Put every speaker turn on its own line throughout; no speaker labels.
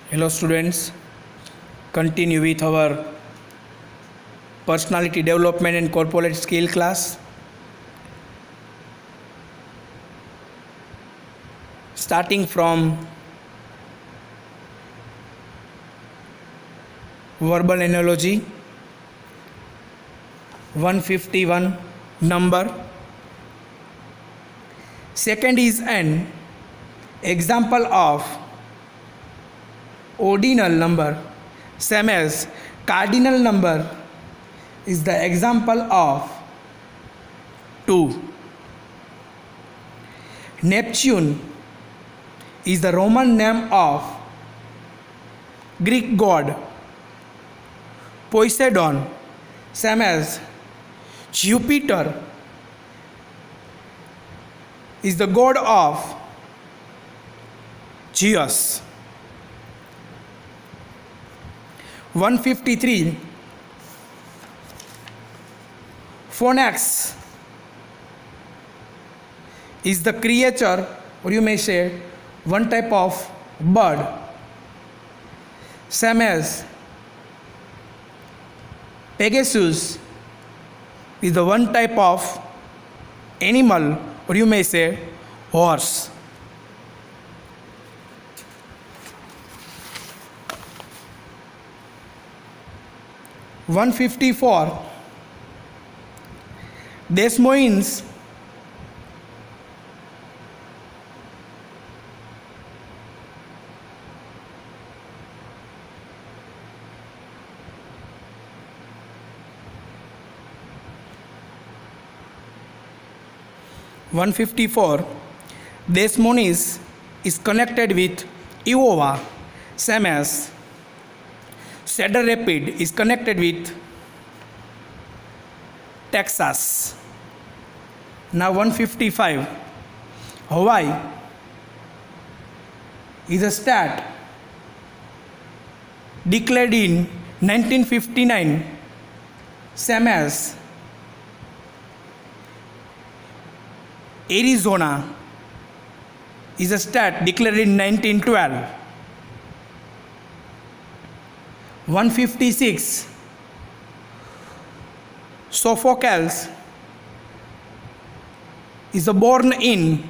Hello students, continue with our personality development and corporate skill class. Starting from verbal analogy, 151 number. Second is an example of ordinal number, same as cardinal number is the example of 2. Neptune is the Roman name of Greek god. Poseidon, same as Jupiter, is the god of Zeus. 153. Phoenix is the creature, or you may say one type of bird, same as Pegasus is the one type of animal, or you may say horse. One 54. Des Moines Des Moines is connected with Iowa, same as Cedar Rapids is connected with Texas. Now 155. Hawaii is a state declared in 1959, same as Arizona is a state declared in 1912. 156. Sophocles is born in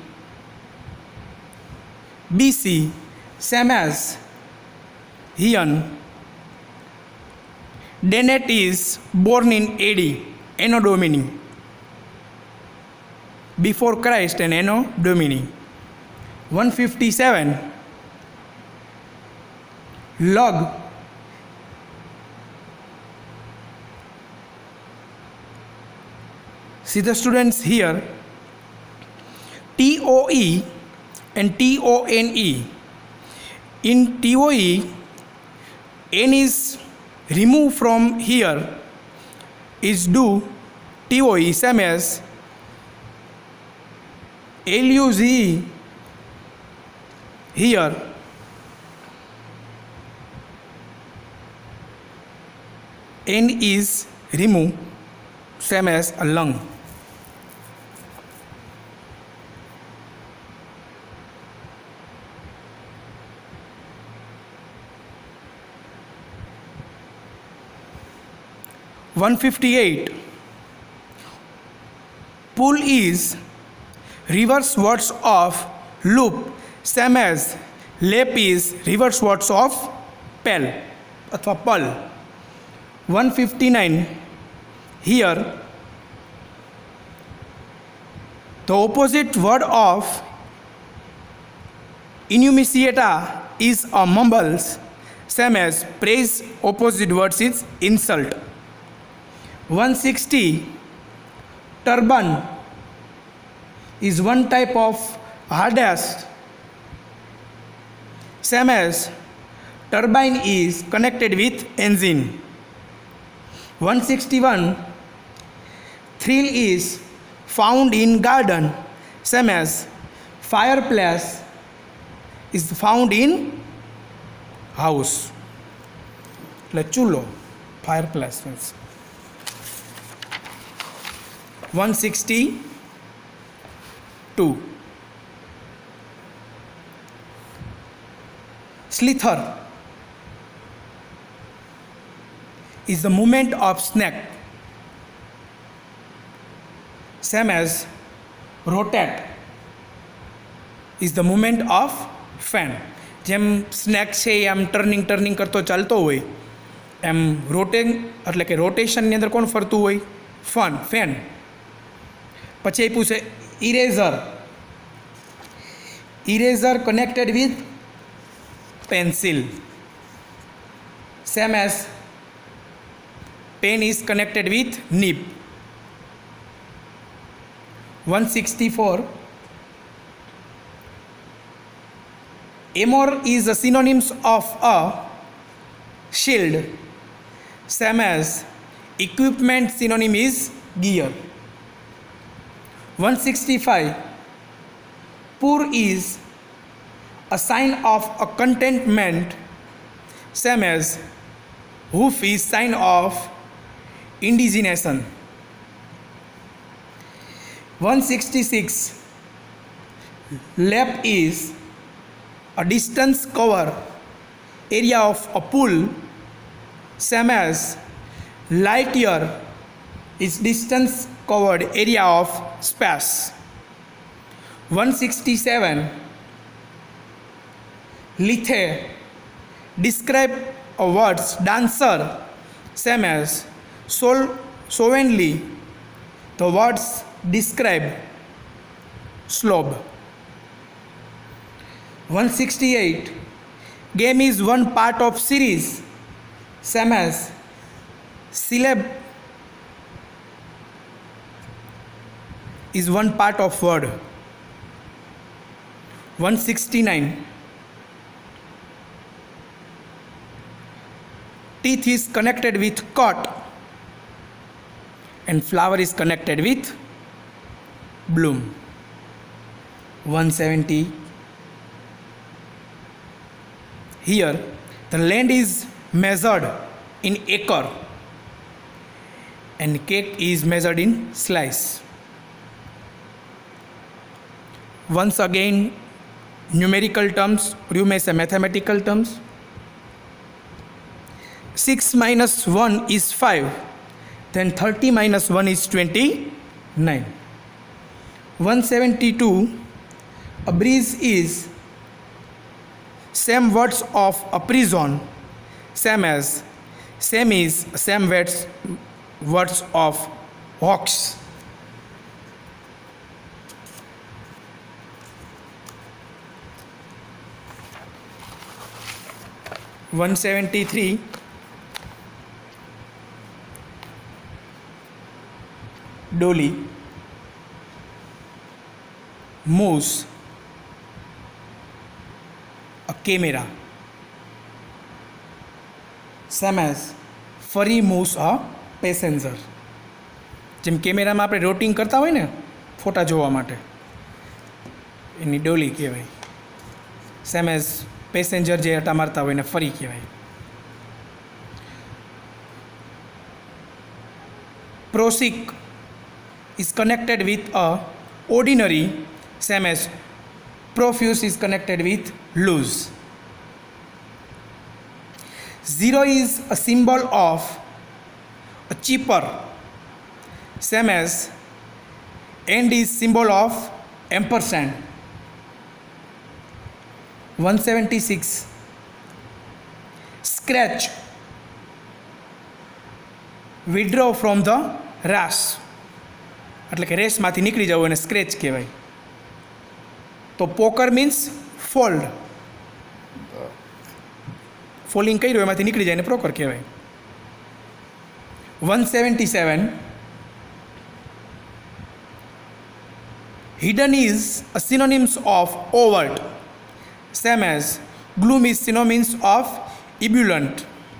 BC, same as Heian. Dennett is born in AD, Anno Domini, before Christ and Anno Domini. 157. Log see the students here, TOE and TONE. In TOE, N is removed from here, is do TOE, same as LUZE here. N is removed, same as a lung. One 58. Pull is reverse words of loop, same as lap is reverse words of pel अथवा पल. 159. Here the opposite word of enunciata is a mumbles, same as praise opposite words is insult. 160. Turban is one type of hardest, same as turbine is connected with engine. 161. Thrill is found in garden, same as fireplace is found in house. Like chulo, fireplace means. 162. Slither is the movement of snake. Same as rotate is the movement of fan. જેમ snake છે એ આમ turning કરતો ચાલતો હોય એમ રોટેન એટલે કે રોટેશનની અંદર કોણ ફરતું હોય? ફેન. પછી આપ્યું છે eraser connected with pencil. Same as pen is connected with nib. 164. Armor is a synonyms of a shield. Same as equipment synonym is gear. 165. Poor is a sign of a contentment. Same as hoof is sign of indignation. 166. Lap is a distance cover area of a pool. Same as light year is distance covered area of space. 167. Lithe describe a words dancer. Same as sovereignly the words describe slope. 168. Game is one part of series. Same as syllable is one part of word. 169. Teeth is connected with cut and flower is connected with bloom. 170. Here the land is measured in acre and cake is measured in slice. Once again numerical terms, or you may say mathematical terms. 6 minus 1 is 5, then 30 minus 1 is 29. 172. A breeze is same words of a prison. Same as same is same words of hawks. 173. Dolly moves a camera. Same as furry moves a passenger. જેમ કેમેરામાં આપણે rotting કરતા હોય ને ફોટા જોવા માટે, એની ડોલી કહેવાય. સેમ એઝ પેસેન્જર જે હટા મારતા હોય ને ફરી કહેવાય. પ્રોસિક is connected with a ordinary. Same as profuse is connected with loose. 0 is a symbol of a cheaper. Same as and is symbol of ampersand. 176. Scratch withdraw from the race. એટલે કે રેસમાંથી નીકળી જવું એને સ્ક્રેચ કહેવાય. તો poker means fold, folding કર્યું એમાંથી નીકળી જાય એને પોકર કહેવાય. 177. Hidden is a synonyms of overt. Same as gloom is synonyms of ebullient.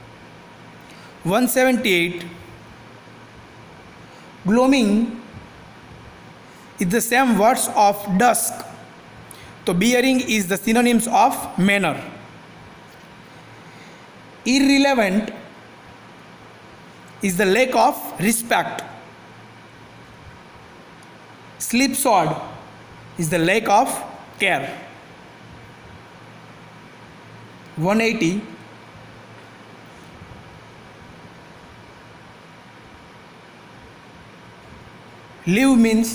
178. Gloaming is the same words of dusk. So bearing is the synonyms of manner. Irrelevant is the lack of respect. Slipshod is the lack of care. 180. Leave means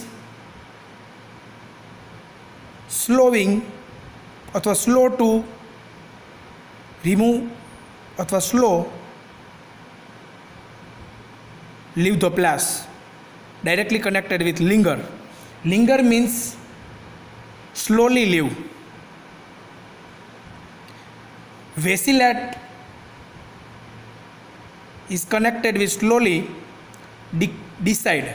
slowing અથવા slow to remove અથવા slow leave the place, directly connected with linger. Linger means slowly live. Vacillate is connected with slowly decide.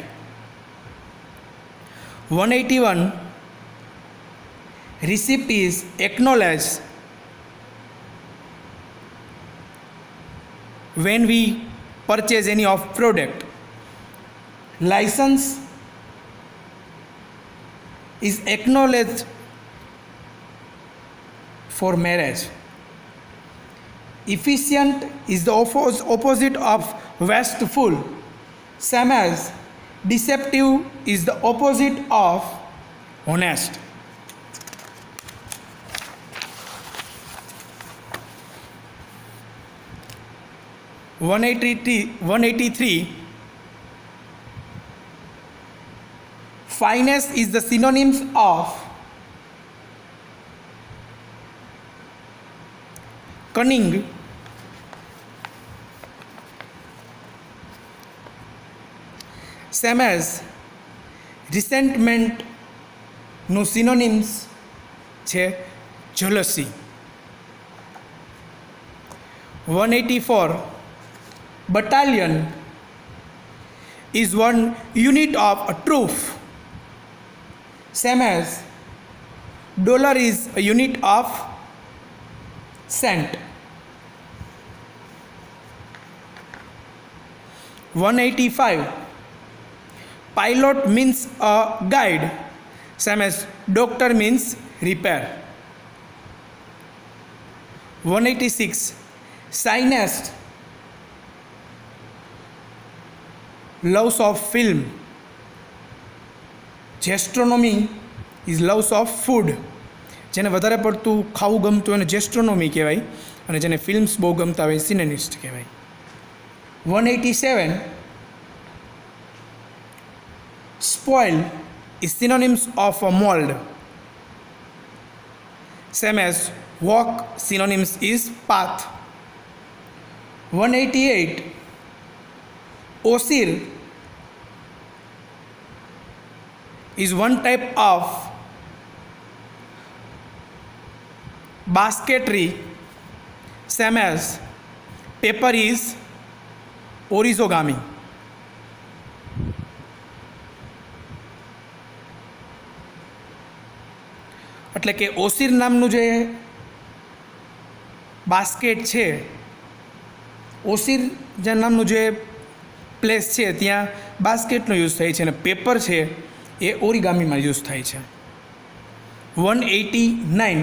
181 receipt is acknowledged when we purchase any of product. License is acknowledged for marriage. Efficient is the opposite of wasteful, same as deceptive is the opposite of honest. One eighty three. Fineness is the synonyms of cunning, same as resentment નું synonyms છે jealousy. 184 battalion is one unit of a troop, same as dollar is a unit of cent. 185 pilot means a guide, same as doctor means repair. 186 scientist loves of film. Gastronomy is loves of food. જેને વધારે પડતું ખાવું ગમતું એને જેસ્ટ્રોનોમી કહેવાય અને જેને films બહુ ગમતા હોય સિનેનિસ્ટ કહેવાય. 187 spoil is synonyms of a mould, same as walk synonyms is path. 188 osier is one type of basketry, same as paper is origami. એટલે કે ઓસિર નામનું જે બાસ્કેટ છે, ઓસિર જે નામનું જે પ્લેસ છે ત્યાં બાસ્કેટનો યુઝ થાય છે અને પેપર છે એ ઓરિગામીમાં યુઝ થાય છે. 189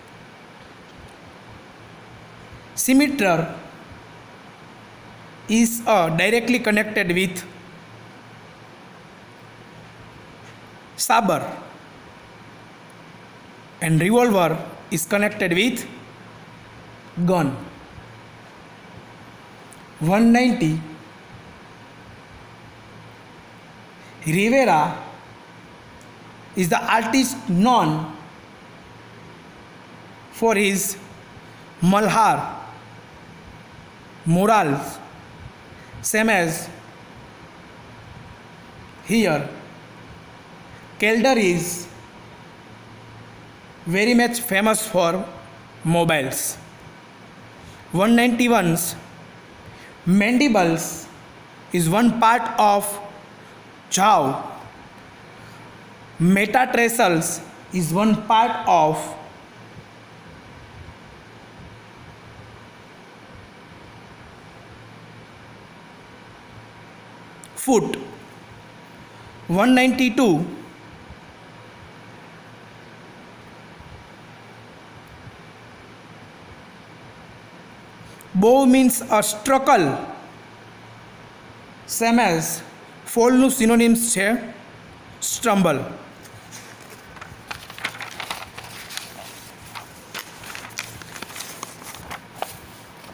symmeter is directly connected with saber and revolver is connected with gun. 190 Rivera is the artist known for his Malhar murals, same as here Calder is very much famous for mobiles. 191's mandibles is one part of jaw. Metatarsals is one part of foot. 192 bow means a struggle, same as fall નું synonyms છે stumble.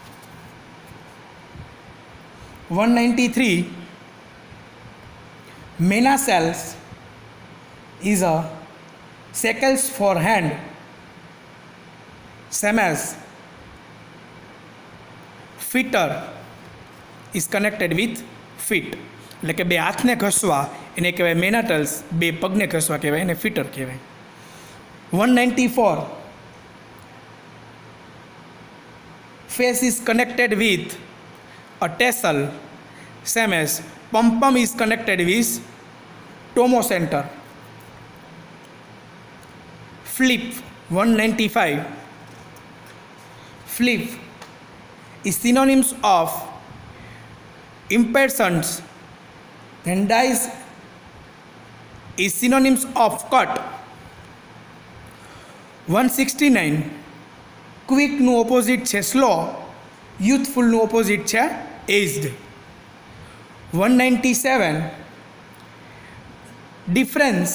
193 Mena cells is a shackles for hand, same as fitter is connected with feet. એટલે કે બે હાથને ઘસવા એને કહેવાય મેનાટલ્સ, બે પગને ઘસવા કહેવાય એને ફિટર કહેવાય. 194 face is connected with a tassel, same as pum is connected with tomocenter. Flip 195 flip is synonyms of impatience, then dies is synonyms of cut. 169 quick નું ઓપોઝિટ છે સ્લો, યુથફુલ નું ઓપોઝિટ છે aged. 197 difference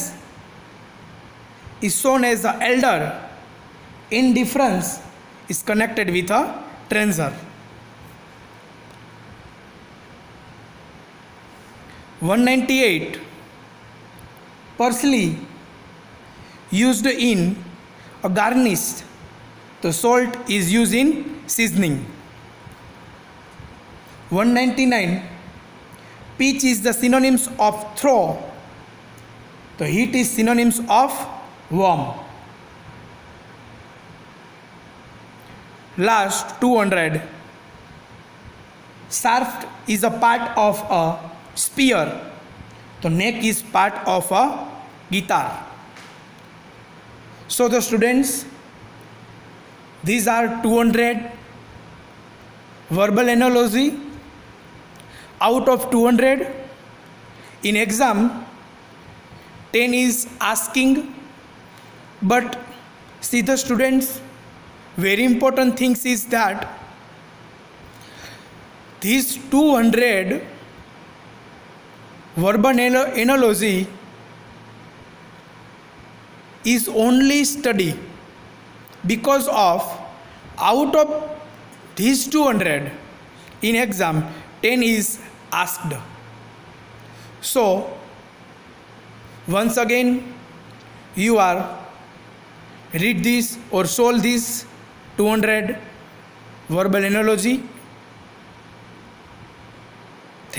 is shown as the elder, indifference is connected with a transfer. 198 parsley used in a garnish, the salt is used in seasoning. 199 pitch is the synonyms of throw, the heat is synonyms of warm. Last 200 shaft is a part of a spear, the neck is part of a guitar. So the students, these are 200 verbal analogy out of 200. In exam 10 is asking, but see the students, very important things is that these 200 verbal analogy is only study because of out of these 200 in exam 10 is asked. So once again you are read this or solve this 200 verbal analogy